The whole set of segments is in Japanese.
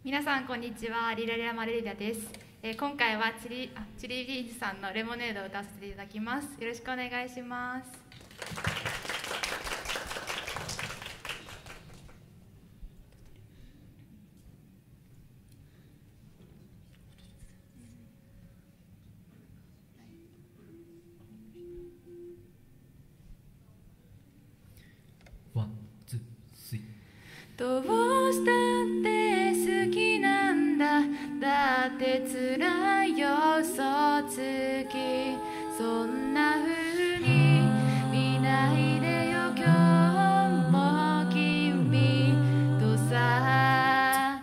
皆さんこんにちは、リラリラマレリアです。今回はチリビーズさんのレモネードを歌わせていただきます。よろしくお願いします。 ワン、ツー、スリー。 どうしたって好きなんだ、だって辛いよ嘘つき、そんな風に見ないでよ今日も君とさ、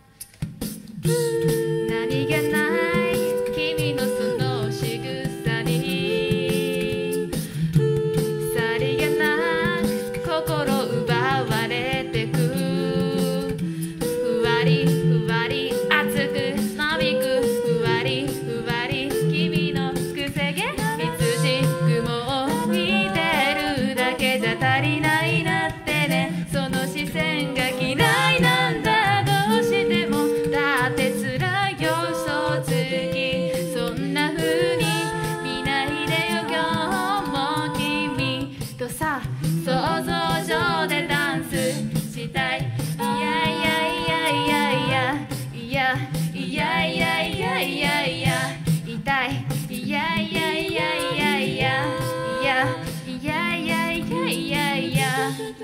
何気ない君のその仕草にさりげなく心奪われてく、ふわりふわり熱くなびく、ふわりふわり君のくせ毛、羊雲を見てるだけじゃ足りないなってね、その視線が嫌いなんだどうしても、だって辛いよ嘘つき、そんな風に見ないでよ今日も君とさ、想像上でダンスしたい、いやいやいやいやいやいやいやいやいやいやいや痛い、いやいやいやいやいやいやいやいやいやいやいや、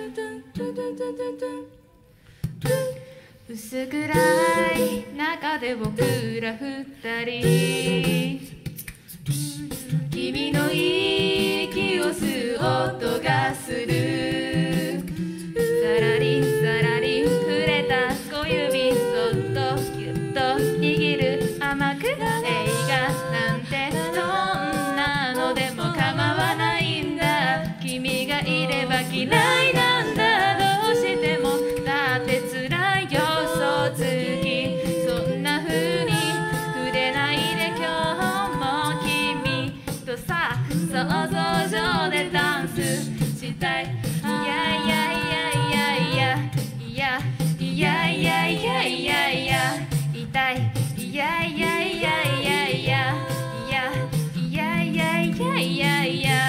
薄暗い中で僕ら二人、君の息を吸う音がする、さらりさらり触れた小指そっとぎゅっと握る、甘く映画なんてどんなのでも構わないんだ、君がいれば嫌いなんだどうしても、だって辛いよ嘘つき、そんな風に触れないで今日も君とさ、想像上でダンスしたい、いやいやいやいやいやいやいやいやいやいやいや痛い、いやいやいやいやいやいやいやいやいやいやいや、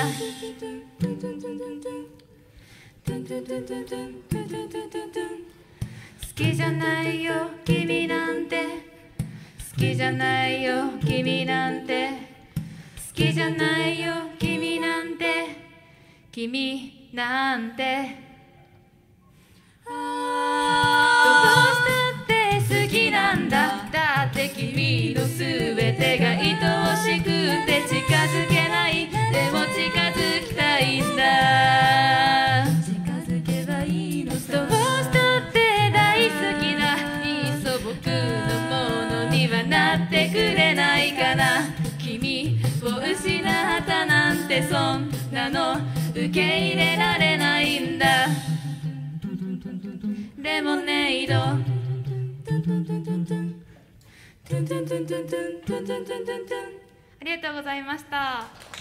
好きじゃないよ君なんて、好きじゃないよ君なんて、好きじゃないよ君なんて、君なんて、どうしたって好きなんだ、だって君の全てが愛おしくて近づけない、でも近づきたいんだ、近づけばいいのさ、どうしたって大好きないっそ僕のものにはなってくれないかな、君を失ったなんてそんなの受け入れられないんだ、レモネードありがとうございました。